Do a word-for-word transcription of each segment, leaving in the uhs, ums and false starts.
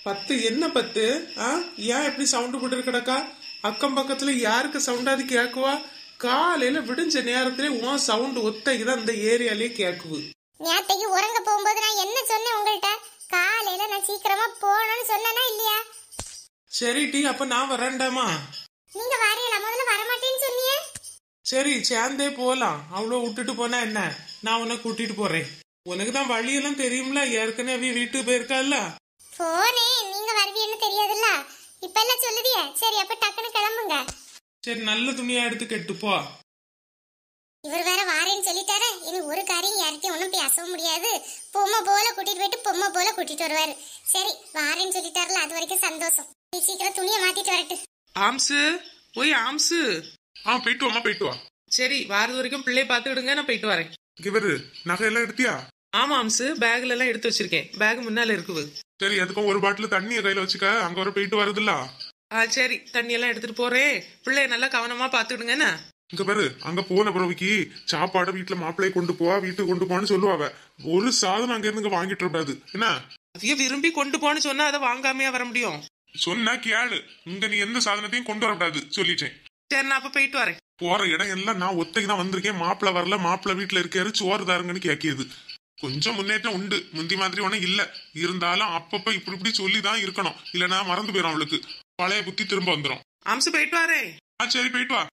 பத்து என்ன பத்து? ஆ ஏன் எப்படி சவுண்டு போட்டு கிடக்கா? அக்கம் பக்கத்துல யாருக்கு சவுண்டாது கேக்குவா? காலையில விடிஞ்ச நேரத்திலே உன் சவுண்டு ஒத்தைக்குதான் இந்த ஏரியாலே கேக்குது. நேத்தைக்கு உறங்க போகும்போது நான் என்ன சொன்னேன் உங்கள்கிட்ட? காலையில நான் சீக்கிரமா போகணும்னு சொன்னேனா இல்லையா? சரி டி, அப்ப நான் வரேன்டாமா. நீங்க வாரியல, முதல்ல வரமாட்டேன்னு சொன்னீங்க. சரி சேர்ந்தே போலாம். அவ்வளோ விட்டுட்டு போனா என்ன, நான் உன்னை கூட்டிட்டு போறேன். உனக்கு தான் வழியெல்லாம் தெரியும்ல, ஏற்கனவே வீட்டுக்கு போயிருக்கால. போனே, நீங்க வருவீன்னு தெரியாதுல்ல, இப்ப எல்லாம் சொல்லுதியே. சரி அப்ப டக்குன்னு கிளம்புங்க. சரி நல்ல துணியா எடுத்து கெட்டு போ. இவர் வேற வாரேன்னு சொல்லிட்டாரு. இனி ஒரு காரியம் யார்கிட்டயும் ஒன்னும் பேசவும் முடியாது. பொம்மை போல கூட்டிட்டு போயிட்டு பொம்மை போல கூட்டிட்டு வருவாரு. சரி வாரேன்னு சொல்லிட்டாருல, அது வரைக்கும் சந்தோஷம். சீக்கிரம் துணியை மாத்திட்டு வரட்டு. ஆம்சு ஓய் ஆம்சு. ஆ போயிட்டு வாமா, போயிட்டு வா. சரி வாரது வரைக்கும் பிள்ளைய பாத்து விடுங்க, நான் போயிட்டு வரேன். இவரு நகை எல்லாம் எடுத்தியா? ஆமா ஆம்சு, பேக்ல எல்லாம் எடுத்து வச்சிருக்கேன். பேக் முன்னால இருக்குது. சரி அதுக்கும் ஒரு பாட்டில் தண்ணியை கையில வச்சுக்க, அங்க வர போயிட்டு வருதுல்ல. ஆ சரி, தண்ணி எல்லாம் எடுத்துட்டு போறேன். பிள்ளைய நல்லா கவனமா பாத்துடுங்க. இங்க பாரு, அங்க போன பிறவிக்கு சாப்பாடு வீட்டுல மாப்பிள்ளைய கொண்டு போவா, வீட்டுக்கு கொண்டு போவான்னு சொல்லுவாவ. ஒரு சாதனம் அங்க இருந்து வாங்கிட்டு இருக்காது என்ன? அதைய விரும்பி கொண்டு போன்னு சொன்னா அதை வாங்காமையா வர முடியும்? சொன்னா கேளு, இங்க நீ எந்த சாதனத்தையும் கொண்டு வரக்கூடாது சொல்லிட்டேன். சரி நான் அப்ப போயிட்டு வரேன். போற இடம் எல்லாம் நான் ஒத்தைக்கு தான் வந்திருக்கேன். மாப்பிள்ள வரல, மாப்பிள்ள வீட்டுல இருக்காரு, சோறு தாருங்கன்னு கேக்கியது. கொஞ்சம் முன்னேற்றம் உண்டு, முந்தி மாதிரி ஒன்னும் இல்ல. இருந்தாலும் அப்பப்ப இப்படி இப்படி சொல்லிதான் இருக்கணும், இல்லன்னா மறந்து போயிடும் அவளுக்கு. பழைய புத்தி திரும்ப வந்துடும். அம்சு போயிட்டு வரேன். ஆ சரி போயிட்டு வா.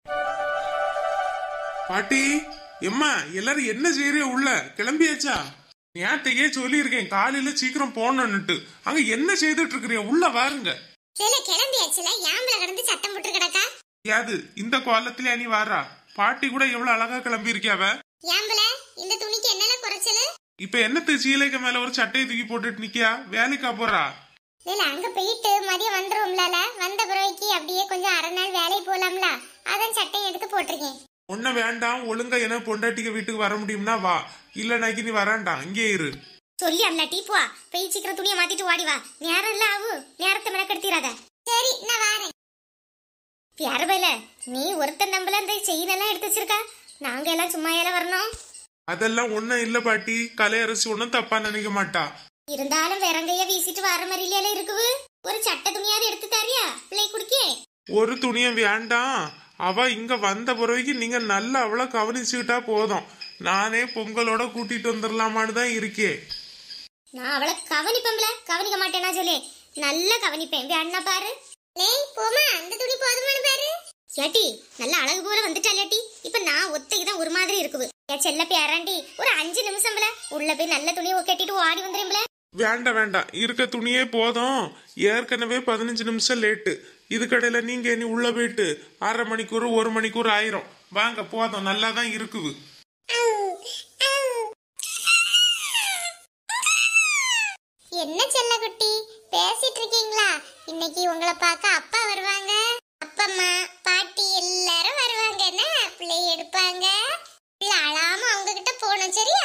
பாட்டி எம்மா எல்லாரும் என்ன செய்யறிய? உள்ள கிளம்பியாச்சா? நேத்தையே சொல்லி இருக்கேன் காலையில சீக்கிரம் போனோன்னுட்டு. அங்க என்ன செய்துட்டு இருக்கிறீங்க? உள்ள வாருங்க. கிளம்பியாச்சுல, யாம்பல கடந்து சத்தம் போட்டு கிடக்கா. யாது இந்த கோலத்துல நீ வாரா? பாட்டி கூட எவ்வளவு அழகா கிளம்பி இருக்கியாவ. யாம்பல இந்த துணிக்கு என்னல குறைச்சல? இப்ப என்னத்து சீலைக்கு மேல ஒரு சட்டையை தூக்கி போட்டுட்டு நிக்கியா? வேலைக்கா போறா? இல்ல அங்க போயிட்டு மதியம் வந்துருவோம்ல, வந்த பிறகு அப்படியே கொஞ்சம் அரை நாள் வேலை போலாம்ல, அதான் சட்டையை எடுத்து போட்டிருக்கேன். ஒன்ன வேண்டாம், ஒழுங்கா என்ன பொண்டாட்டிக்கு வீட்டுக்கு வர முடியும்னா வா, இல்லனாக்கி நீ வராண்டாம், இங்கே இரு. சொல்லி அல்ல டீ போ, போய் சீக்கிரம் துணியை மாத்திட்டு ஓடி வா. நேரம் இல்ல ஆகு, நேரத்தை மெனக்கெடுத்திராத. சரி நான் வாரேன். யாரபைல நீ ஒருத்தன் நம்பல இந்த செயின் எல்லாம் எடுத்து வச்சிருக்கா, நாங்க எல்லாம் சும்மா எல்லாம் வரணும். அதெல்லாம் ஒன்னும் இல்ல பாட்டி, கலையரசி ஒன்னும் தப்பா நினைக்க மாட்டா. இருந்தாலும் வெறங்கைய வீசிட்டு வர மாதிரில இருக்குது. ஒரு சட்டை துணியாவது எடுத்து தரியா பிள்ளை குடிக்கே? ஒரு துணியும் வேண்டாம், அவ இங்க வந்த பிறகு நீங்க நல்லா அவளை கவனிச்சுக்கிட்டா போதும். நானே பொங்கலோட கூட்டிட்டு வந்துடலாமான்னு தான் இருக்கேன். நான் அவளை கவனிப்பேன்ல, கவனிக்க மாட்டேனா சொல்லி? நல்லா கவனிப்பேன். வேணா பாரு. லேய் போமா, அந்த துணி போதுமானு பாரு. ஏட்டி நல்ல அழகு போல வந்துட்டாலேட்டி. இப்ப நான் ஒத்தைக்குதான் ஒரு மாதிரி இருக்குது. என் செல்ல பேராண்டி ஒரு அஞ்சு நிமிஷம்ல உள்ள போய் நல்ல துணியை கட்டிட்டு ஓடி வந்துடும்ல. வேண்டாம் வேண்டாம், இருக்க துணியே போதும். ஏற்கனவே பதினஞ்சு நிமிஷம் லேட்டு. இதுக்கடையில நீங்க இனி உள்ள போயிட்டு அரை மணிக்கூர் ஒரு மணிக்கூர் ஆயிரும். வாங்க போதும், நல்லா தான் இருக்குது. என்ன செல்ல குட்டி பேசிட்டு இருக்கீங்களா? இன்னைக்கு உங்களை பார்க்க அப்பா வருவாங்க, அப்பம்மா பாட்டி எல்லாரும் வருவாங்க. என்ன பிள்ளை எடுப்பாங்க, பிள்ளை அழாம அவங்க கிட்ட போகணும் சரியா?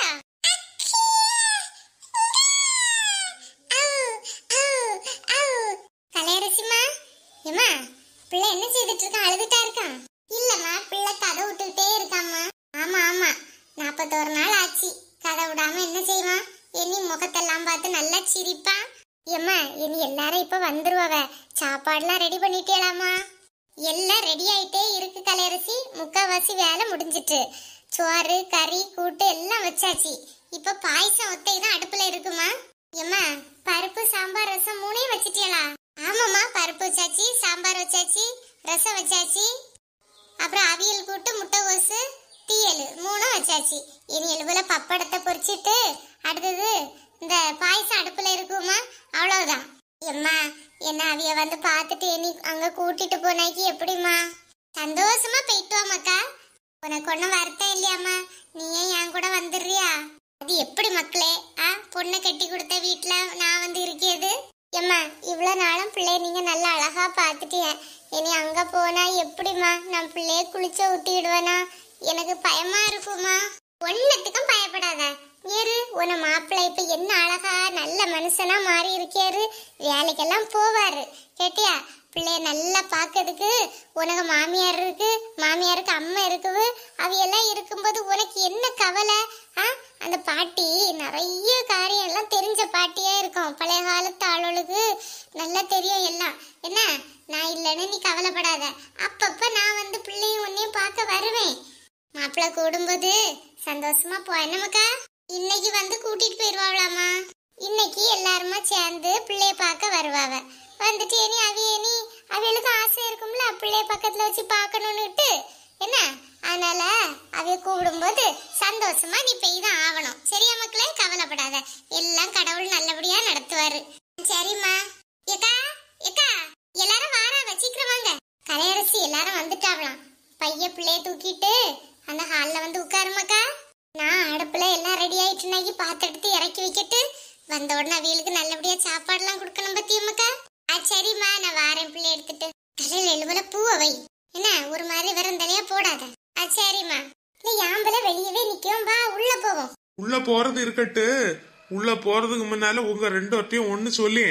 கலையரசிமா ஏமா பிள்ளை என்ன செய்துட்டு இருக்கான்? அழுதுட்டா இருக்கான்? இல்லம்மா பிள்ளை கதை விட்டுக்கிட்டே இருக்காம்மா. ஆமா ஆமா நாப்பத்தோரு நாள் ஆச்சு, கதை விடாம என்ன செய்வான்? இனி முகத்தெல்லாம் பார்த்து நல்லா சிரிப்பா. ஏம்மா இனி எல்லாரும் இப்ப வந்துருவவ, சாப்பாடுலாம் ரெடி பண்ணிட்டேலாமா? எல்லாம் ரெடி ஆயிட்டே இருக்கு கலையரசி. முக்காவாசி வேலை முடிஞ்சிட்டு, சோறு கறி கூட்டு எல்லாம் வச்சாச்சு. இப்ப பாயசம் ஒத்தை தான் அடுப்புல இருக்குமா? ஏம்மா பருப்பு சாம்பார் ரசம் மூணையும் வச்சிட்டேலா? ஆமாம்மா பருப்பு வச்சாச்சு, சாம்பார் வச்சாச்சு, ரசம் வச்சாச்சு, அப்புறம் அவியல் கூட்டு முட்டை கோசு தீயல் மூணும் வச்சாச்சு. இனி எழுபுல பப்படத்தை பொரிச்சிட்டு அடுத்தது இந்த பாயசம் அடுப்புல இருக்குமா? அவ்வளவுதான். எம்மா என்ன அவிய வந்து பார்த்துட்டு நீ அங்க கூட்டிட்டு போனாக்கி எப்படிமா? சந்தோஷமா போயிட்டு வாமாக்கா. உனக்கு ஒன்னும் வருத்தம் இல்லையாம்மா? நீயே என் கூட வந்துடுறியா? அது எப்படி மக்களே, ஆ பொண்ணை கட்டி கொடுத்த வீட்டுல நான் வந்து இருக்கிறது. எம்மா இவ்வளவு நாளும் பிள்ளைய நீங்க நல்லா அழகா பாத்துட்டிய, இனி அங்க போனா எப்படிமா? நான் பிள்ளைய குளிச்ச ஊட்டிடுவேனா? எனக்கு பயமா இருக்குமா? ஒன்னத்துக்கும் பயப்படாத. ஏறு உன மாப்பிள்ளை இப்ப என்ன அழகா நல்ல மனுஷனா மாறி இருக்காரு, வேலைக்கெல்லாம் போவாரு கேட்டியா? பிள்ளைய நல்லா பாக்கிறதுக்கு உனக்கு மாமியார் இருக்கு, மாமியாருக்கு அம்மா இருக்குது, அவையெல்லாம் இருக்கும்போது உனக்கு என்ன கவலை? ஆ அந்த பாட்டி நிறைய காரியம் எல்லாம் தெரிஞ்ச பாட்டியா இருக்கும். பழைய காலத்து ஆளுகளுக்கு நல்லா தெரியும் எல்லாம். என்ன நான் இல்லைன்னு நீ கவலைப்படாத. அப்பப்ப நான் வந்து பிள்ளையும் உன்னையும் பார்க்க வருவேன். மாப்பிள்ளை கூடும்போது சந்தோஷமா போய் நமக்கா இன்னைக்கு வந்து கூட்டிட்டு போயிருவாங்களாமா. இன்னைக்கு எல்லாருமா சேர்ந்து பிள்ளைய பார்க்க வருவாவ. வந்துட்டு இனி அவிய நீ அவியலுக்கு ஆசை இருக்கும்ல பிள்ளைய பக்கத்துல வச்சு பார்க்கணும்னுட்டு. என்ன அதனால அவைய கூப்பிடும்போது சந்தோஷமா நீ பெய்தான் ஆகணும். சரியா மக்களே? கவலைப்படாத, எல்லாம் கடவுள் நல்லபடியா நடத்துவாரு. சரிம்மா. ஏக்கா ஏக்கா எல்லாரும் வாராவ, சீக்கிரம் வாங்க. கலையரசி எல்லாரும் வந்துட்டாங்களாம். பைய பிள்ளைய தூக்கிட்டு அந்த ஹால்ல வந்து உட்காருமாக்கா. நான் அடுப்புல எல்லாம் ரெடி ஆயிட்டு பாத்து எடுத்து இறக்கி வைக்கிட்டு வந்த உடனே அவியலுக்கு நல்லபடியா சாப்பாடு எல்லாம் கொடுக்கணும் பத்தியம்மாக்கா. ஆ சரிம்மா, நான் வாரேன். பிள்ளை எடுத்துட்டு தலையில எழுபல பூவை வை. என்ன ஒரு மாதிரி வெறும் தலையா போடாத. ஆ சரிம்மா. இல்ல யாம்பல வெளியவே நிக்கும், வா உள்ள போவோம். உள்ள போறது இருக்கட்டு, உள்ள போறதுக்கு முன்னால உங்க ரெண்டு ஒருத்தையும் ஒண்ணு சொல்லி.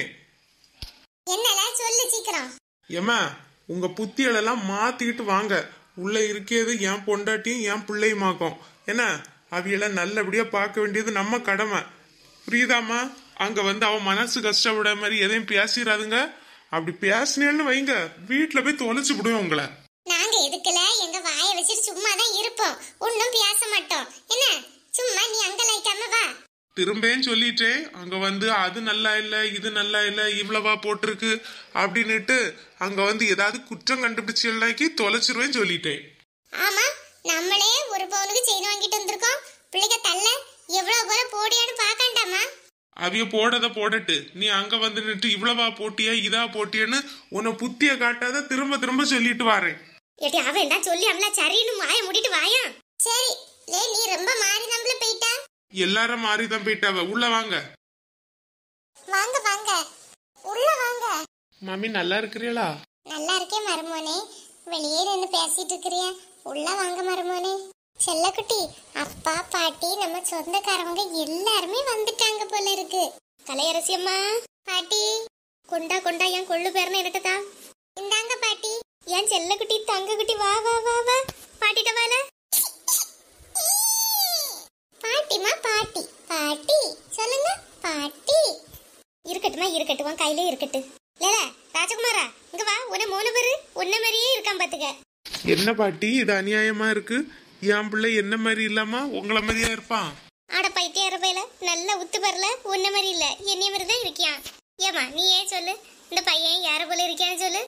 என்னல சொல்லு சீக்கிரம். ஏமா உங்க புத்திகளெல்லாம் மாத்திக்கிட்டு வாங்க. உள்ள இருக்கிறது என் பொண்டாட்டியும் என் பிள்ளையுமாக்கும். என்ன அவையெல்லாம் நல்லபடியா பார்க்க வேண்டியது நம்ம கடமை. புரியுதாமா? அங்க வந்து அவன் மனசு கஷ்டப்பட மாதிரி எதையும் பேசிடாதுங்க. அப்படி பேசினேன்னு வைங்க, வீட்டுல போய் தொலைச்சு விடுவோம் உங்களை. நாங்க எதுக்குல எங்க வாயை வச்சுட்டு சும்மா தான் இருப்போம், ஒன்னும் பேச மாட்டோம். என்ன சும்மா நீ அங்க லைக்காம வா. திரும்பேன்னு சொல்லிட்டே அங்க வந்து அது நல்லா இல்ல, இது நல்லா இல்ல, இவ்வளவா போட்டிருக்கு அப்படின்னுட்டு அங்க வந்து ஏதாவது குற்றம் கண்டுபிடிச்சு தொலைச்சிருவேன்னு சொல்லிட்டேன். ஆமா, நம்மளே ஒரு பவுனுக்கு செயின் வாங்கிட்டு வந்திருக்கோம். பிள்ளைங்க தள்ள எவ்வளவு போல போடியான்னு பாக்காண்டாமா? அவிய போடத போடட்டு, நீ அங்க வந்து நின்று இவ்வளவா போட்டியா இதா போட்டியன்னு உன்னை புத்திய காட்டாத திரும்ப திரும்ப சொல்லிட்டு வாரேன். ஏட்டி அவன் தான் சொல்லி அவள சரின்னு வாய மூடிட்டு வாயா. சரி லே, நீ ரொம்ப மாறி நம்மள போயிட்டா. எல்லாரும் மாறிதான் போயிட்டாவ. உள்ள வாங்க. வாங்க வாங்க உள்ள வாங்க. மாமி நல்லா இருக்கிறீங்களா? நல்லா இருக்கேன் மருமோனே. வெளியே நின்று பேசிட்டு இருக்கிறியா? உள்ள வாங்க மருமோனே. செல்லக்குட்டி, அப்பா பாட்டி நம்ம சொந்தக்காரவங்க எல்லாருமே வந்துட்டாங்க போல இருக்கு. கலையரசி அம்மா, பாட்டி கொண்டா கொண்டா என் கொள்ளு பேர்னு இருக்கட்டா. இந்தாங்க பாட்டி. என் செல்லக்குட்டி தங்க குட்டி வா வா வா வா. பாட்டிட்ட வால. பாட்டிமா பாட்டி பாட்டி சொல்லுங்க பாட்டி. இருக்கட்டுமா இருக்கட்டும், கையிலே இருக்கட்டு. லேல ராஜகுமாரா இங்க வா. உன்ன மூணு பேரு உன்ன மாதிரியே இருக்கான் பாத்துக்க. என்ன பாட்டி இது அநியாயமா இருக்கு? என் பிள்ளை என்ன மாதிரி இல்லாம உங்களை மாதிரியா இருப்பான்? ஆட பைத்திய அரபையில நல்லா உத்து பரல, உன்ன மாதிரி இல்ல என்னைய மாதிரி தான் இருக்கியான். ஏமா நீ ஏன் சொல்லு, இந்த பையன் யார போல இருக்கியான்னு சொல்லு.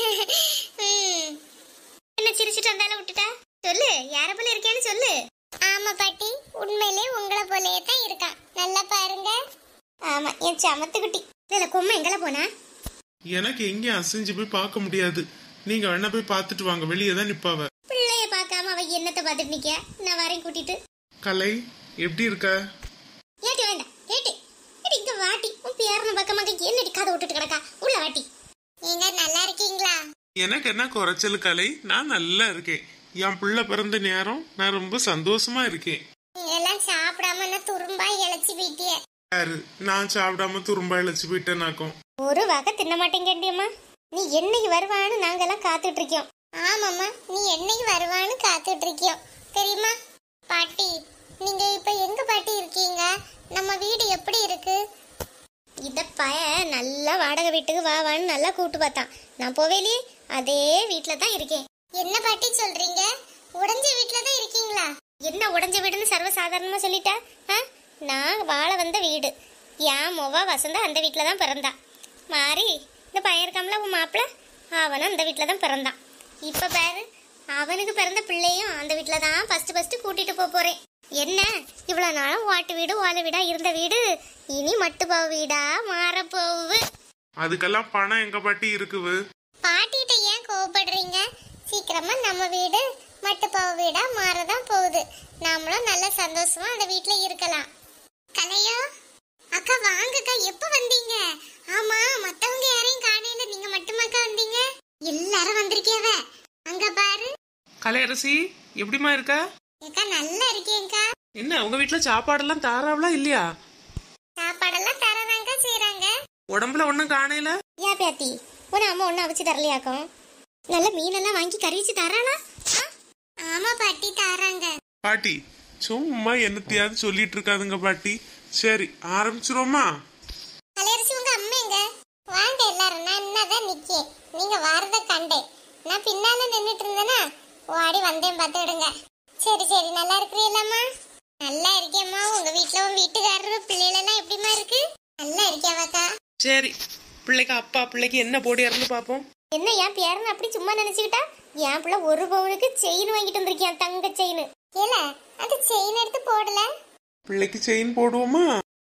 என்ன சிரிச்சுட்டு வந்தாலும் விட்டுட்டா? சொல்லு யார போல இருக்கியான்னு சொல்லு. ஆமா பாட்டி, உண்மையிலே உங்களை போலயே தான் இருக்கான். நல்லா பாருங்க. ஆமா என் சமத்துக்குட்டி. இதுல கொம்மை எங்கல போனா? எனக்கு எங்கேயும் அசைஞ்சு போய் பார்க்க முடியாது. நீங்க வேணா போய் பார்த்துட்டு வாங்க. வெளியே தான் நிப்பாவ. பிள்ளைய பார்க்காம அவ என்னத்தை பார்த்துட்டு நிக்க? நான் வரேன் கூட்டிட்டு. கலை எப்படி இருக்க? ஏட்டி வேண்டாம் ஏட்டி ஏட்டி இங்க வாட்டி. உன் பேரன பக்கமாக என்னடி கதை விட்டுட்டு கிடக்கா? உள்ள வாட்டி. நீங்க நல்லா இருக்கீங்களா? எனக்கு என்ன குறைச்சல் கலை? நான் நல்லா இருக்கேன். என் பிள்ளை பிறந்த நேரம் நான் ரொம்ப சந்தோஷமா இருக்கேன். நீங்க எல்லாம் சாப்பிடாம நான் துரும்பா இழைச்சி போயிட்டியே. யாரு? நான் சாப்பிடாம துரும்பா இழைச்சு போயிட்டேனாக்கும். ஒரு வகை தின்ன மாட்டேங்கண்டியம்மா. நீ என்னைக்கு வருவான்னு நாங்கெல்லாம் காத்துட்டு இருக்கோம். ஆமாம்மா, நீ என்னைக்கு வருவான்னு காத்துட்டு இருக்கோம் தெரியுமா? பாட்டி நீங்க இப்ப எங்க பாட்டி இருக்கீங்க? நம்ம வீடு எப்படி இருக்கு? இத பய நல்லா வாடகை வீட்டுக்கு வா வான்னு நல்லா கூட்டு பார்த்தான். நான் போவேலியே அதே வீட்டுல தான் இருக்கேன். என்ன பாட்டி சொல்றீங்க? உடைஞ்ச வீட்டுல தான் இருக்கீங்களா? என்ன உடைஞ்ச வீடுன்னு சர்வசாதாரணமா சொல்லிட்டா? நான் வாழ வந்த வீடு. என் மொவா வசந்தா அந்த வீட்டுல தான் பிறந்தா. மாறி இந்த பையன் இருக்காமல உன் மாப்பிள்ள, அவனும் அந்த வீட்டுல தான் பிறந்தான். இப்ப பாரு, அவனுக்கு பிறந்த பிள்ளையும் அந்த வீட்டுல தான் ஃபர்ஸ்ட் ஃபர்ஸ்ட் கூட்டிட்டு போக போறேன். என்ன இவ்வளவு நாளும் வாட்டு வீடு ஓலை வீடா இருந்த வீடு இனி மட்டுப்பாவ வீடா மாறப்போவு. அதுக்கெல்லாம் பணம் எங்க பாட்டி இருக்குது? பாட்டிட்ட ஏன் கோவப்படுறீங்க? சீக்கிரமா நம்ம வீடு மட்டுப்பாவ வீடா மாறதான் போகுது. நாமளும் நல்ல சந்தோஷமா அந்த வீட்டுல இருக்கலாம். கலையோ அக்கா வாங்கக்கா, எப்ப வந்தீங்க? ஆமா மத்தவங்க யாரையும் காணையில, நீங்க மட்டுமாக்கா வந்தீங்க? எல்லாரும் வந்திருக்கேவ. அங்க பாரு. கலையரசி எப்படிமா இருக்க? ஏக்கா நல்லா இருக்கேன்க்கா. என்ன உங்க வீட்டுல சாப்பாடெல்லாம் தாராவளா இல்லையா? சாப்பாடெல்லாம் தரதாங்க செய்யறாங்க. உடம்புல ஒண்ணும் காணையில? யா பேத்தி உன அம்மா ஒன்னும் அவிச்சு தரலையாக்கும். நல்ல மீனெல்லாம் வாங்கி கறி வச்சு தராளா? ஆமா பாட்டி தராங்க. பாட்டி சும்மா என்னத்தையாவது சொல்லிட்டு இருக்காதுங்க பாட்டி. சரி ஆரம்பிச்சிருவோமா? கலையரசி உங்க அம்மா எங்க? வாங்க எல்லாரும், நான் என்னதான் நிக்கேன், நீங்க வாரத கண்டேன். நான் பின்னால நின்னுட்டு இருந்தேனா ஓடி வந்தேன் பார்த்துடுங்க. சரி சரி நல்லா இருக்கிறீங்களாம்மா? நல்லா இருக்கேம்மா. உங்க வீட்டுல உன் வீட்டுக்காரரு பிள்ளைகளெல்லாம் எப்படிமா இருக்கு? நல்லா இருக்கியாவாக்கா? சரி, பிள்ளைக்கு அப்பா பிள்ளைக்கு என்ன போடியா இருந்து பாப்போம். என்ன என் பேரன் அப்படி சும்மா நினைச்சுக்கிட்டா? என் பிள்ளை ஒரு பவுனுக்கு செயின் வாங்கிட்டு வந்திருக்கியான், தங்க செயின். ஏல அந்த செயின் எடுத்து போடல? பிள்ளைக்கு செயின் போடுவோமா?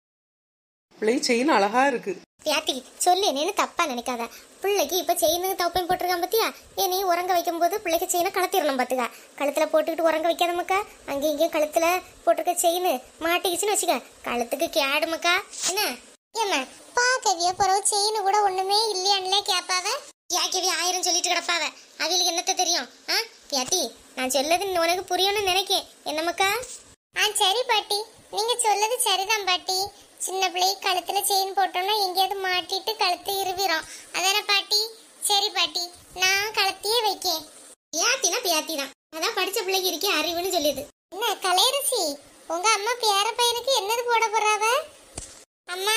பிள்ளை செயின் அழகா இருக்கு. பியாத்தி சொல்லு, என்னன்னு தப்பா நினைக்காத. பிள்ளைக்கு இப்ப செயின் தப்பையும் போட்டிருக்கான் பத்தியா? என்னையும் உறங்க வைக்கும் போது பிள்ளைக்கு செயினை கலத்திடணும் பாத்துக்க. கழுத்துல போட்டுக்கிட்டு உறங்க வைக்காதமக்கா. அங்கேயும் இங்கேயும் கழுத்துல போட்டிருக்க செயின் மாட்டிக்கிச்சுன்னு வச்சுக்க, கழுத்துக்கு கேடுமக்கா. என்ன ஏமா பாக்கவிய பிறகு செயின் கூட ஒண்ணுமே இல்லையான்ல கேப்பாவ. யாக்கவி ஆயிரம் சொல்லிட்டு கிடப்பாவ, அவளுக்கு என்னத்த தெரியும்? ஆ பியாத்தி நான் சொல்லது உனக்கு புரியணும்னு நினைக்கேன். என்னமக்கா? ஆ சரி பாட்டி, நீங்க சொல்லது சரிதான் பாட்டி. சின்ன பிள்ளை கழுத்துல செயின் போட்டோம்னா எங்கேயாவது மாட்டிட்டு கழுத்து இருவிரும், அதானே பாட்டி? சரி பாட்டி, நான் கழுத்தையே வைக்கேன். பியாத்தினா பியாத்தி தான், அதான் படிச்ச பிள்ளைக்கு இருக்கே அறிவுன்னு சொல்லியது. என்ன கலையரசி, உங்க அம்மா பேர பையனுக்கு என்னது போட போறாவ? அம்மா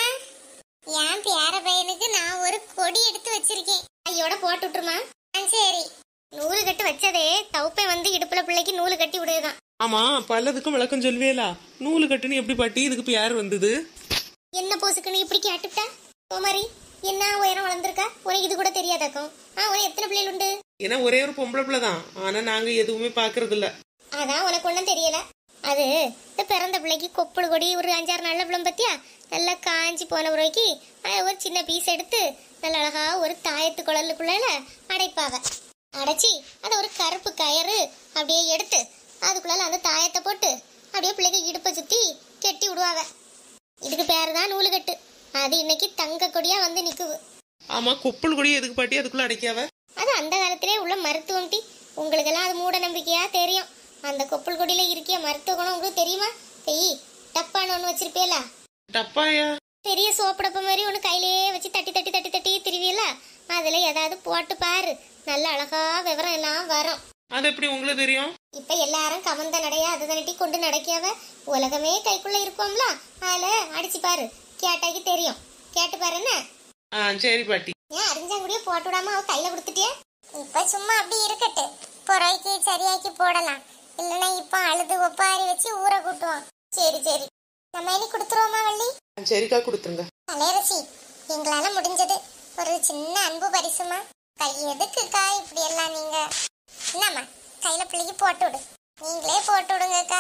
என் பேர பையனுக்கு நான் ஒரு கொடி எடுத்து வச்சிருக்கேன், ஐயோட போட்டு விட்டுருமா? சரி. நூறு கட்டு வச்சதே தவுப்பை வந்து இடுப்புல பிள்ளைக்கு நூறு கட்டி விடுதான். ஆமா, பல்லதுக்கும் விளக்கம் சொல்வேலா? நூலு கட்டுன்னு எப்படி பாட்டி இதுக்கு பேர் வந்தது? என்ன போசுக்குன்னு இப்படி கேட்டுட்டா? கோமாரி என்ன உயரம் வளர்ந்துருக்கா? உனக்கு இது கூட தெரியாதாக்கும்? ஆ உனக்கு எத்தனை பிள்ளைகள் உண்டு? ஏன்னா ஒரே ஒரு பொம்பளை பிள்ளை தான், ஆனா நாங்க எதுவுமே பாக்குறது இல்ல. அதான் உனக்கு ஒன்றும் தெரியல. அது இந்த பிறந்த பிள்ளைக்கு கொப்புள் கொடி ஒரு அஞ்சாறு நல்ல பிள்ளை பத்தியா நல்லா காஞ்சி போன பிறகு ஒரு சின்ன பீஸ் எடுத்து நல்ல அழகா ஒரு தாயத்து குழலுக்குள்ள அடைப்பாவ. அடைச்சி அதை ஒரு கருப்பு கயிறு அப்படியே எடுத்து அதுக்குள்ள அந்த தாயத்தை போட்டு அப்படியே பிள்ளைக்கு இடுப்பை சுத்தி கெட்டி விடுவாவ. இதுக்கு பேரு தான் நூலு கட்டு. அது இன்னைக்கு தங்க கொடியா வந்து நிக்குது. ஆமா, கொப்புள் கொடி எதுக்கு பாட்டி அதுக்குள்ள அடைக்காவ? அது அந்த காலத்திலே உள்ள மருத்துவம் டி. உங்களுக்கெல்லாம் அது மூட நம்பிக்கையா தெரியும். அந்த கொப்புள் கொடியில இருக்கிய மருத்துவ குணம் உங்களுக்கு தெரியுமா? தெய் டப்பான்னு ஒண்ணு வச்சிருப்பேல? டப்பாயா? பெரிய சோப்பு டப்பா மாதிரி ஒண்ணு கையிலேயே வச்சு தட்டி தட்டி தட்டி தட்டி திருவியல, அதுல ஏதாவது போட்டு பாரு, நல்ல அழகா விவரம் எல்லாம் வரும். அது எப்படி உங்களுக்கு தெரியும்? இப்ப எல்லாரும் கமந்த நடையா அதை தட்டி கொண்டு நடக்கியாவ. உலகமே கைக்குள்ள இருக்கோம்ல, அதுல அடிச்சு பாரு, கேட்டாக்கி தெரியும். கேட்டு பாரு. என்ன? ஆ சரி பாட்டி. ஏன் அறிஞ்சாங்குடியே போட்டு விடாம அவ கையில கொடுத்துட்டியா? இப்ப சும்மா அப்படி இருக்கட்டு, பொறைக்கு சரியாக்கி போடலாம். இல்லைன்னா இப்ப அழுது ஒப்பாரி வச்சு ஊற கூட்டுவோம். சரி சரி, நம்ம இனி கொடுத்துருவோமா வள்ளி? சரிக்கா கொடுத்துருங்க. கலையரசி, எங்களால முடிஞ்சது ஒரு சின்ன அன்பு பரிசுமா. கை எதுக்குக்கா இப்படி எல்லாம்? நீங்க என்னம்மா கையில பிள்ளைக்கு போட்டு விடு, நீங்களே போட்டு விடுங்கக்கா.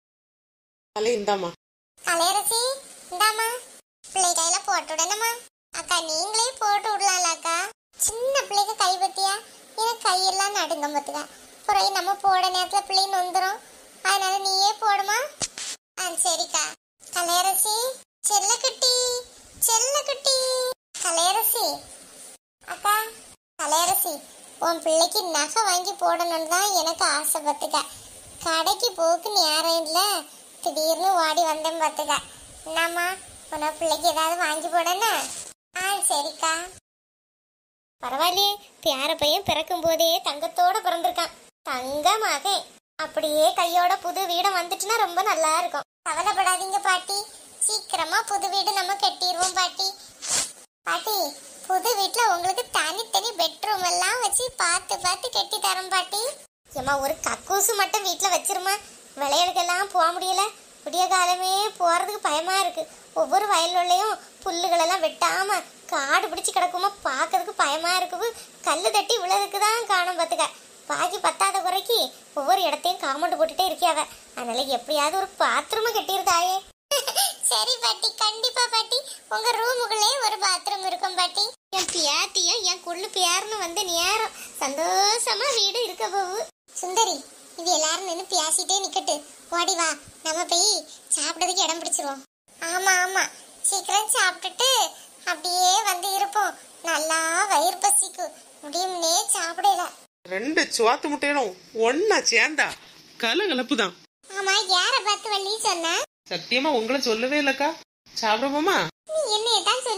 அலே இந்தாமா. கலையரசி இந்தாமா, பிள்ளை கையில போட்டு விடணுமா? அக்கா நீங்களே போட்டு விடலாம்லக்கா. சின்ன பிள்ளைக்கு கை பத்தியா எனக்கு கையெல்லாம் நடுங்க பத்துக்கா. பிறகு நம்ம போட நேரத்துல பிள்ளை நொந்துரும், அதனால நீயே போடுமா. ஆ சரிக்கா. கலையரசி செல்லக்குட்டி, செல்லக்குட்டி. கலையரசி அக்கா, கலையரசி உன் பிள்ளைக்கு நகை வாங்கி போடணும்னு தான் எனக்கு ஆசைப்பட்டுக்க. கடைக்கு போக்கு நேரம் இல்ல, திடீர்னு ஓடி வந்தேன் பார்த்துக்க. என்னம்மா உன பிள்ளைக்கு ஏதாவது வாங்கி போடனா? ஆ சரிக்கா. பரவாயில்லையே, பேர பையன் பிறக்கும் போதே தங்கத்தோட பிறந்திருக்கான். தங்க மகன் அப்படியே கையோட புது வீடு வந்துட்டுன்னா ரொம்ப நல்லா இருக்கும். கவலைப்படாதீங்க பாட்டி, சீக்கிரமா புது வீடு நம்ம கட்டிடுவோம் பாட்டி. பாட்டி புது வீட்டுல உங்களுக்கு தனித்தனி பெட்ரூம் எல்லாம் வச்சு பார்த்து பார்த்து கட்டி தரோம் பாட்டி. ஏமா ஒரு கக்கூசு மட்டும் வீட்டுல வச்சிருமா, விளையாடுக்கெல்லாம் போக முடியல. விடிய காலமே போறதுக்கு பயமா இருக்கு. ஒவ்வொரு வயல்லையும் புல்லுகளெல்லாம் வெட்டாம காடு பிடிச்சு கிடக்குமா, பார்க்கறதுக்கு பயமா இருக்குது. கல்லு தட்டி விழதுக்கு தான் காணும் பார்த்துக்க. பாக்கி பத்தாத குறைக்கு ஒவ்வொரு இடத்தையும் காம்பவுண்ட் போட்டுட்டே இருக்கியாவ. அதனால எப்படியாவது ஒரு பாத்ரூம் கட்டியிருந்தாயே. சரி பாட்டி, கண்டிப்பா பாட்டி. உங்க ரூமுக்குள்ளே ஒரு பாத்ரூம் இருக்கும் பாட்டி. என் பியாத்தியும் என் கொள்ளு பேர்னு வந்து நேரம் சந்தோஷமா வீடு இருக்க போகு. சுந்தரி, இது எல்லாரும் நின்று பேசிட்டே நிக்கட்டு, ஓடி வா, நம்ம போய் சாப்பிடறதுக்கு இடம் பிடிச்சிருவோம். ஆமா ஆமா, சீக்கிரம் சாப்பிட்டுட்டு அப்படியே வந்து இருப்போம். நல்லா வயிறு பசிக்கும், முடியும்னே சாப்பிடல. ரெண்டு சுவாத்து முட்டையிலும் ஒன்னா சேர்ந்தா கலகலப்பு தான். ஆமா, யார பார்த்து வள்ளி சொன்ன? சத்தியமா உங்களை சொல்லவே இல்லக்கா. சாப்பிடுவோமா? நீ என்னையதான் சொன்னியோன்னு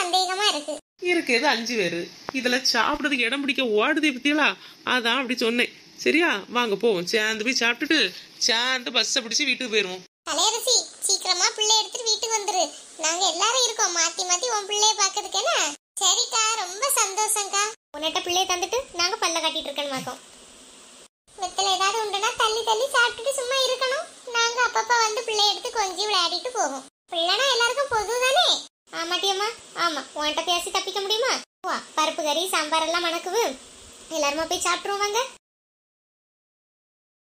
சந்தேகமா இருக்கு. இருக்கிறது அஞ்சு பேரு, இதுல சாப்பிடறதுக்கு இடம் பிடிக்க ஓடுதே பத்தியலா, அதான் அப்படி சொன்னேன். சரியா, வாங்க போவோம், சேர்ந்து போய் சாப்பிட்டுட்டு சேர்ந்து பஸ்ஸை பிடிச்சி வீட்டுக்கு போயிருவோம். கலையரசி, சீக்கிரமா பிள்ளை எடுத்துட்டு வீட்டுக்கு வந்துரு. நாங்க எல்லாரும் இருக்கோம் மாத்தி மாத்தி உன் பிள்ளைய பாக்குறதுக்கு. என்ன? சரிக்கா, ரொம்ப சந்தோஷம்க்கா. உன்னிட்ட பிள்ளைய தந்துட்டு நாங்க பல்ல காட்டிட்டு இருக்கணும் மாக்கோம். வெத்தலை ஏதாவது உண்டுனா தள்ளி தள்ளி சாப்பிட்டுட்டு சும்மா இருக்கணும். நாங்க அப்பப்ப வந்து பிள்ளை எடுத்து கொஞ்சம் விளையாடிட்டு போவோம். பிள்ளைனா எல்லாருக்கும் பொது தானே? ஆமாட்டியம்மா, ஆமா. உன்கிட்ட பேசி தப்பிக்க முடியுமா? வா, பருப்பு கறி சாம்பார் எல்லாம் மணக்குது. எல்லாருமா போய் சாப்பிட்டுருவாங்க.